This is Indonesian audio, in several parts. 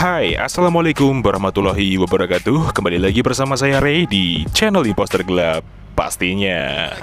Hai, Assalamualaikum warahmatullahi wabarakatuh. Kembali lagi bersama saya Ray di channel Imposter Gelap pastinya.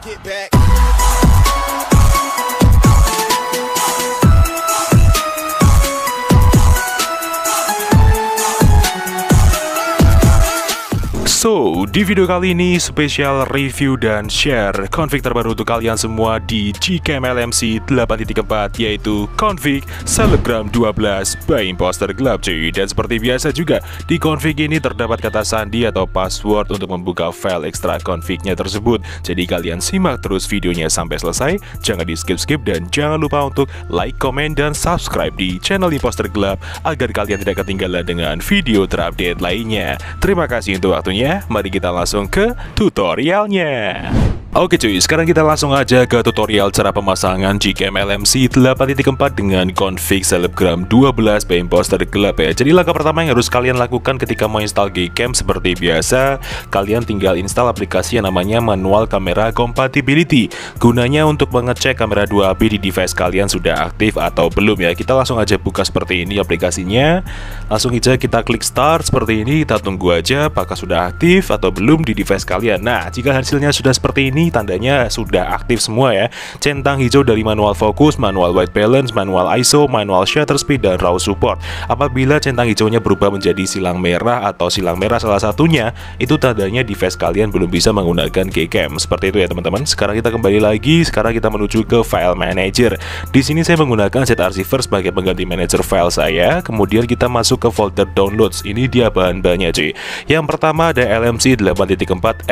So, di video kali ini spesial review dan share config terbaru untuk kalian semua di Gcam LMC 8.4, yaitu config Selebgram 12 by Imposter Gelap cuy. Dan seperti biasa juga, di config ini terdapat kata sandi atau password untuk membuka file ekstra confignya tersebut. Jadi kalian simak terus videonya sampai selesai, jangan di skip-skip, dan jangan lupa untuk like, komen, dan subscribe di channel Imposter Gelap agar kalian tidak ketinggalan dengan video terupdate lainnya. Terima kasih untuk waktunya. Mari kita langsung ke tutorialnya. Oke cuy, sekarang kita langsung aja ke tutorial cara pemasangan Gcam LMC 8.4 dengan config Selebgram 12 by Imposter Gelap ya. Jadi langkah pertama yang harus kalian lakukan ketika mau install Gcam seperti biasa, kalian tinggal install aplikasi yang namanya Manual Camera Compatibility. Gunanya untuk mengecek kamera 2AP di device kalian sudah aktif atau belum ya. Kita langsung aja buka seperti ini aplikasinya. Langsung aja kita klik start seperti ini, kita tunggu aja apakah sudah aktif atau belum di device kalian. Nah, jika hasilnya sudah seperti ini, tandanya sudah aktif semua ya. Centang hijau dari manual fokus, manual white balance, manual ISO, manual shutter speed, dan RAW support. Apabila centang hijaunya berubah menjadi silang merah atau silang merah salah satunya, itu tandanya device kalian belum bisa menggunakan Gcam. Seperti itu ya teman-teman. Sekarang kita kembali lagi, sekarang kita menuju ke file manager. Di sini saya menggunakan ZArchiver sebagai pengganti manager file saya. Kemudian kita masuk ke folder downloads. Ini dia bahan-bahannya cuy. Yang pertama ada LMC 8.4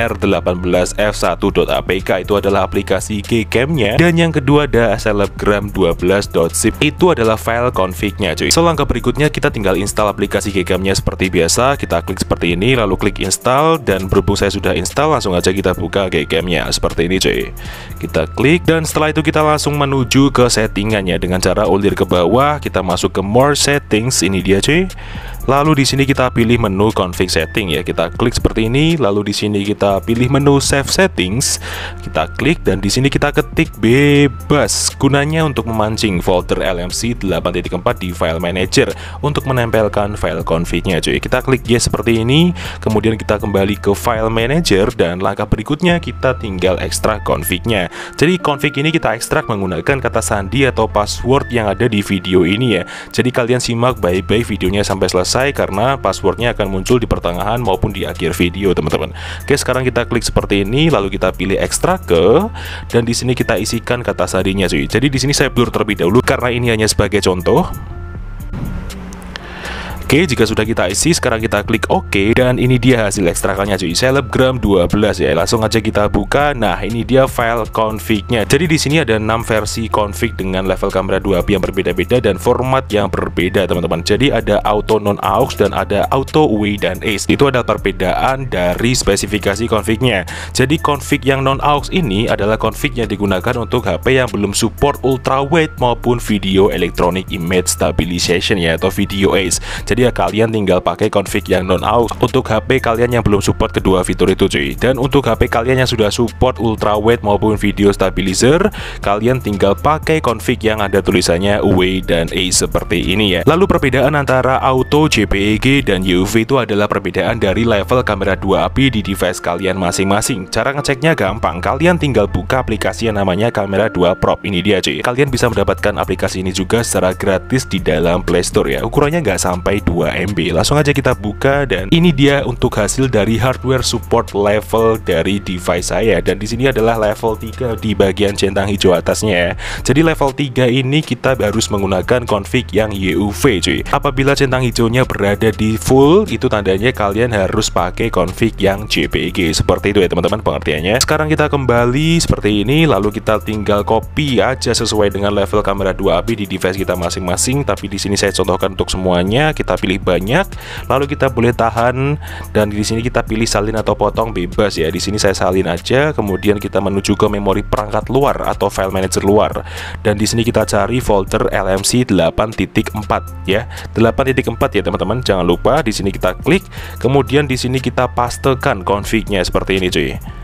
R18f1.apk, itu adalah aplikasi Gcam-nya. Dan yang kedua ada Selebgram 12.zip, itu adalah file config-nya cuy. So langkah berikutnya kita tinggal install aplikasi Gcam-nya seperti biasa. Kita klik seperti ini, lalu klik install, dan berhubung saya sudah install, langsung aja kita buka Gcam-nya seperti ini cuy. Kita klik, dan setelah itu kita langsung menuju ke settingannya dengan cara ulir ke bawah. Kita masuk ke more settings, ini dia cuy. Lalu di sini kita pilih menu config setting ya. Kita klik seperti ini, lalu di sini kita pilih menu save settings. Kita klik, dan di sini kita ketik bebas. Gunanya untuk memancing folder LMC 8.4 di file manager untuk menempelkan file config-nya cuy. Kita klik yes seperti ini, kemudian kita kembali ke file manager, dan langkah berikutnya kita tinggal ekstrak config-nya. Jadi config ini kita ekstrak menggunakan kata sandi atau password yang ada di video ini ya. Jadi kalian simak baik-baik videonya sampai selesai, karena passwordnya akan muncul di pertengahan maupun di akhir video teman-teman. Oke, sekarang kita klik seperti ini, lalu kita pilih ekstrak ke, dan di sini kita isikan kata sandinya cuy. Jadi di sini saya blur terlebih dahulu karena ini hanya sebagai contoh. Oke, jika sudah kita isi, sekarang kita klik OK, dan ini dia hasil ekstrakannya cuy, Selebgram 12 ya. Langsung aja kita buka. Nah, ini dia file config-nya. Jadi di sini ada 6 versi config dengan level kamera 2AP yang berbeda-beda dan format yang berbeda teman-teman. Jadi ada auto non aux dan ada auto away dan ace. Itu adalah perbedaan dari spesifikasi config-nya. Jadi config yang non aux ini adalah config yang digunakan untuk HP yang belum support ultra wide maupun video electronic image stabilization ya, atau video ace. Jadi ya kalian tinggal pakai config yang non aux untuk HP kalian yang belum support kedua fitur itu cuy. Dan untuk HP kalian yang sudah support ultra wide maupun video stabilizer, kalian tinggal pakai config yang ada tulisannya away dan ace seperti ini ya. Lalu perbedaan antara auto, JPEG, dan UV itu adalah perbedaan dari level kamera 2AP di device kalian masing-masing. Cara ngeceknya gampang, kalian tinggal buka aplikasi yang namanya Kamera 2 Pro. Ini dia cuy. Kalian bisa mendapatkan aplikasi ini juga secara gratis di dalam Play Store ya. Ukurannya nggak sampai 2 MB. Langsung aja kita buka, dan ini dia untuk hasil dari hardware support level dari device saya. Dan di sini adalah level 3 di bagian centang hijau atasnya ya. Jadi level 3 ini kita harus menggunakan config yang YUV cuy. Apabila centang hijaunya berada di full, itu tandanya kalian harus pakai config yang JPEG. Seperti itu ya teman-teman pengertiannya. Sekarang kita kembali seperti ini, lalu kita tinggal copy aja sesuai dengan level kamera 2AP di device kita masing-masing. Tapi di sini saya contohkan untuk semuanya. Kita pilih banyak, lalu kita boleh tahan, dan di sini kita pilih salin atau potong bebas ya. Di sini saya salin aja, kemudian kita menuju ke memori perangkat luar atau file manager luar, dan di sini kita cari folder LMC 8.4 ya. 8.4 ya teman-teman, jangan lupa. Di sini kita klik, kemudian di sini kita pastekan config-nya seperti ini cuy.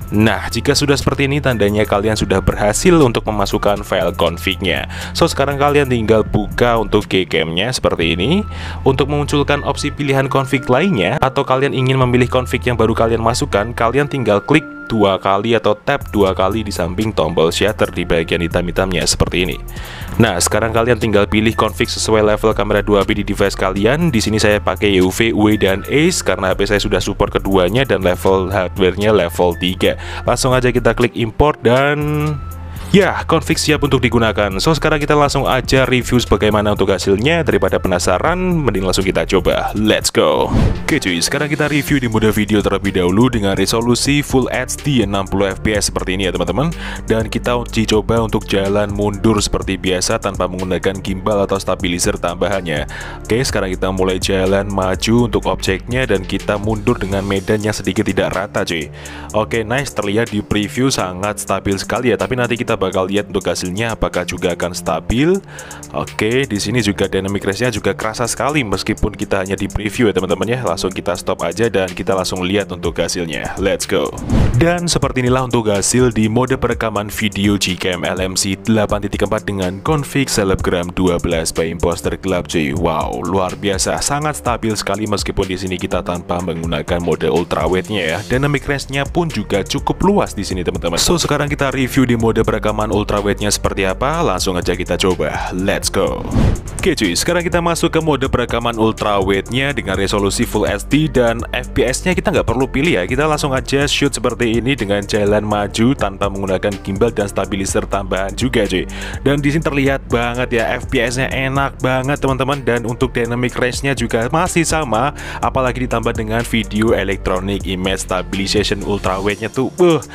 Nah, jika sudah seperti ini tandanya kalian sudah berhasil untuk memasukkan file config-nya. So, sekarang kalian tinggal buka untuk Gcam-nya seperti ini. Untuk memunculkan opsi pilihan config lainnya, atau kalian ingin memilih config yang baru kalian masukkan, kalian tinggal klik 2 kali atau tap 2 kali di samping tombol shutter di bagian hitam-hitamnya seperti ini. Nah, sekarang kalian tinggal pilih config sesuai level kamera 2B di device kalian. Di sini saya pakai UV, UE, dan ACE karena HP saya sudah support keduanya dan level hardware-nya level 3. Langsung aja kita klik import dan ya, config siap untuk digunakan. So, sekarang kita langsung aja review bagaimana untuk hasilnya. Daripada penasaran, mending langsung kita coba. Let's go. Oke cuy, sekarang kita review di mode video terlebih dahulu dengan resolusi Full HD 60 fps seperti ini ya teman-teman. Dan kita uji coba untuk jalan mundur seperti biasa tanpa menggunakan gimbal atau stabilizer tambahannya. Oke, sekarang kita mulai jalan maju untuk objeknya dan kita mundur dengan medan yang sedikit tidak rata cuy. Oke, nice, terlihat di preview sangat stabil sekali ya, tapi nanti kita bakal lihat untuk hasilnya apakah juga akan stabil. Oke, di sini juga dynamic range-nya juga kerasa sekali meskipun kita hanya di preview ya teman-teman ya. Langsung kita stop aja dan kita langsung lihat untuk hasilnya. Let's go. Dan seperti inilah untuk hasil di mode perekaman video Gcam LMC 8.4 dengan config selebgram 12 by Imposter Club cuy. Wow, luar biasa, sangat stabil sekali meskipun di sini kita tanpa menggunakan mode ultrawide-nya ya. Dynamic range-nya pun juga cukup luas di sini teman-teman. So, sekarang kita review di mode perekaman ultrawide-nya seperti apa. Langsung aja kita coba. Let's go. Oke cuy, sekarang kita masuk ke mode perekaman ultrawide-nya dengan resolusi Full HD dan FPS-nya kita nggak perlu pilih ya. Kita langsung aja shoot seperti ini dengan jalan maju tanpa menggunakan gimbal dan stabilizer tambahan juga cuy. Dan di sini terlihat banget ya, FPS-nya enak banget teman-teman, dan untuk dynamic range-nya juga masih sama, apalagi ditambah dengan video electronic image stabilization ultrawide-nya tuh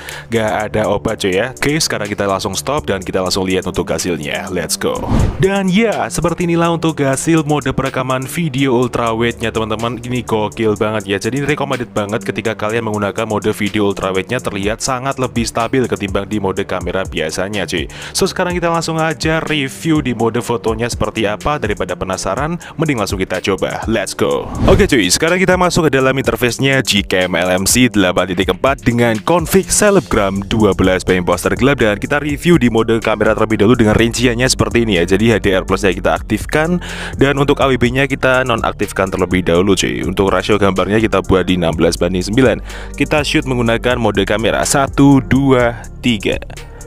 gak ada obat cuy ya. Oke, sekarang kita langsung stop dan kita langsung lihat untuk hasilnya. Let's go. Dan ya, seperti inilah untuk hasil mode perekaman video ultrawide-nya teman-teman. Ini gokil banget ya. Jadi recommended banget ketika kalian menggunakan mode video ultrawide-nya, terlihat sangat lebih stabil ketimbang di mode kamera biasanya cuy. So, sekarang kita langsung aja review di mode fotonya seperti apa. Daripada penasaran, mending langsung kita coba. Let's go. Oke cuy, sekarang kita masuk ke dalam interface-nya Gcam LMC 8.4 dengan config selebgram 12 by Imposter Club, dan kita review di mode kamera terlebih dahulu dengan rinciannya seperti ini ya. Jadi HDR plus-nya kita aktifkan dan untuk AWB-nya kita nonaktifkan terlebih dahulu cuy. Untuk rasio gambarnya kita buat di 16:9. Kita shoot menggunakan mode kamera 1, 2, 3.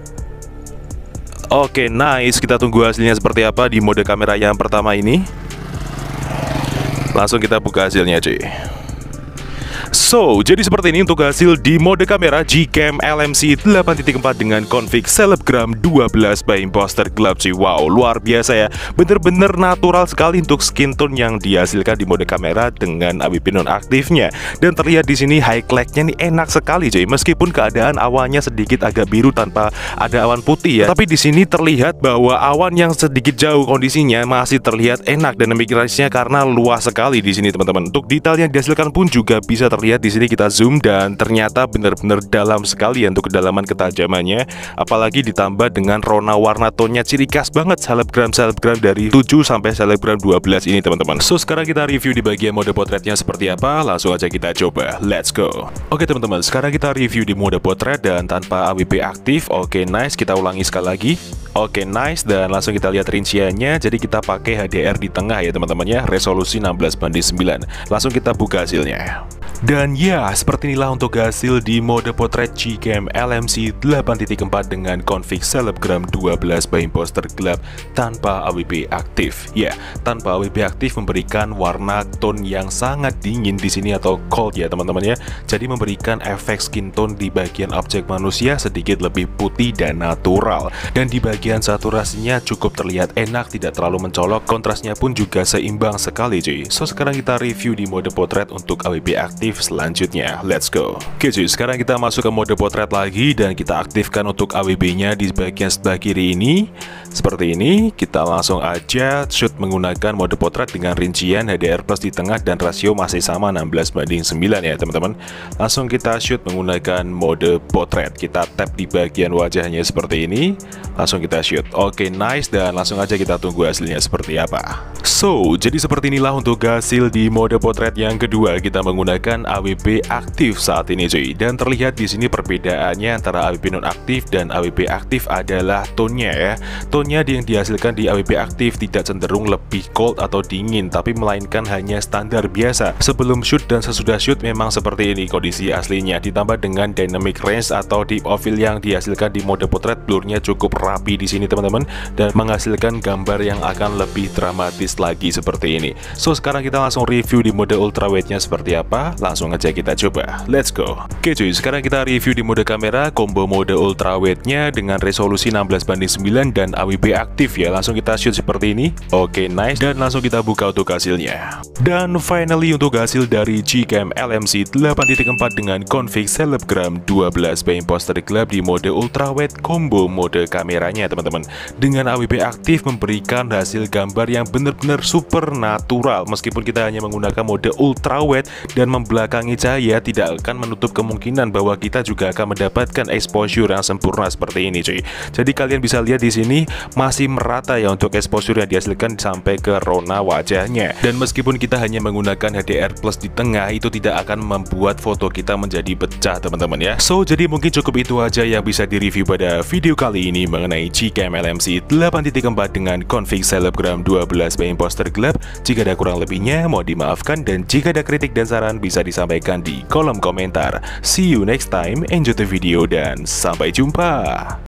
Oke, nice. Kita tunggu hasilnya seperti apa di mode kamera yang pertama ini. Langsung kita buka hasilnya cuy. So, jadi seperti ini untuk hasil di mode kamera Gcam LMC 8.4 dengan config selebgram 12 by Imposter Club cuy. Wow, luar biasa ya. Bener-bener natural sekali untuk skin tone yang dihasilkan di mode kamera dengan AWP nonaktifnya. Dan terlihat di sini highlight-nya nih enak sekali cuy. Meskipun keadaan awannya sedikit agak biru tanpa ada awan putih ya, tapi di sini terlihat bahwa awan yang sedikit jauh kondisinya masih terlihat enak dan dynamic range-nya karena luas sekali di sini teman-teman. Untuk detail yang dihasilkan pun juga bisa terlihat di sini, kita zoom dan ternyata benar-benar dalam sekali ya untuk kedalaman ketajamannya, apalagi ditambah dengan rona warna tone-nya ciri khas banget selebgram dari 7 sampai selebgram 12 ini teman-teman. So, sekarang kita review di bagian mode potretnya seperti apa. Langsung aja kita coba. Let's go. Oke teman-teman, sekarang kita review di mode potret dan tanpa AWP aktif. Oke, nice. Kita ulangi sekali lagi. Oke, nice, dan langsung kita lihat rinciannya. Jadi kita pakai HDR di tengah ya teman-teman ya, resolusi 16:9. Langsung kita buka hasilnya. Dan ya, seperti inilah untuk hasil di mode potret Gcam LMC 8.4 dengan config selebgram 12 by Imposter Club tanpa AWP aktif. Ya, tanpa AWP aktif memberikan warna tone yang sangat dingin di sini atau cold ya teman-teman ya. Jadi memberikan efek skin tone di bagian objek manusia sedikit lebih putih dan natural. Dan di bagian saturasinya cukup terlihat enak, tidak terlalu mencolok. Kontrasnya pun juga seimbang sekali cuy. So, sekarang kita review di mode potret untuk AWP aktif selanjutnya. Let's go. Oke cuy, sekarang kita masuk ke mode potret lagi dan kita aktifkan untuk AWB-nya di bagian sebelah kiri ini. Seperti ini, kita langsung aja shoot menggunakan mode potret dengan rincian HDR plus di tengah dan rasio masih sama 16:9 ya teman-teman. Langsung kita shoot menggunakan mode potret. Kita tap di bagian wajahnya seperti ini, langsung kita shoot. Oke, nice, dan langsung aja kita tunggu hasilnya seperti apa. So, jadi seperti inilah untuk hasil di mode potret yang kedua. Kita menggunakan AWP aktif saat ini cuy. Dan terlihat di sini perbedaannya antara AWP nonaktif dan AWP aktif adalah tone-nya ya. Tone-nya yang dihasilkan di AWP aktif tidak cenderung lebih cold atau dingin, tapi melainkan hanya standar biasa. Sebelum shoot dan sesudah shoot memang seperti ini kondisi aslinya. Ditambah dengan dynamic range atau deep of field yang dihasilkan di mode potret, blurnya cukup rapi di sini teman-teman, dan menghasilkan gambar yang akan lebih dramatis lagi seperti ini. So, sekarang kita langsung review di mode ultrawide-nya seperti apa. Langsung aja kita coba. Let's go. Oke cuy, sekarang kita review di mode kamera combo mode ultrawide-nya dengan resolusi 16:9 dan AWP aktif ya. Langsung kita shoot seperti ini. Oke, nice, dan langsung kita buka untuk hasilnya. Dan finally untuk hasil dari Gcam LMC 8.4 dengan config selebgram 12 by imposter gelap di mode ultrawide combo mode kameranya teman-teman. Dengan AWP aktif memberikan hasil gambar yang benar-benar super natural. Meskipun kita hanya menggunakan mode ultrawide dan membelakangi cahaya, tidak akan menutup kemungkinan bahwa kita juga akan mendapatkan exposure yang sempurna seperti ini cuy. Jadi kalian bisa lihat di sini masih merata ya untuk exposure yang dihasilkan sampai ke rona wajahnya. Dan meskipun kita hanya menggunakan HDR plus di tengah, itu tidak akan membuat foto kita menjadi pecah teman-teman ya. So, jadi mungkin cukup itu aja yang bisa direview pada video kali ini mengenai Gcam LMC 8.4 dengan config selebgram 12 by imposter gelap. Jika ada kurang lebihnya mohon dimaafkan, dan jika ada kritik dan saran bisa disampaikan di kolom komentar. See you next time, enjoy the video dan sampai jumpa.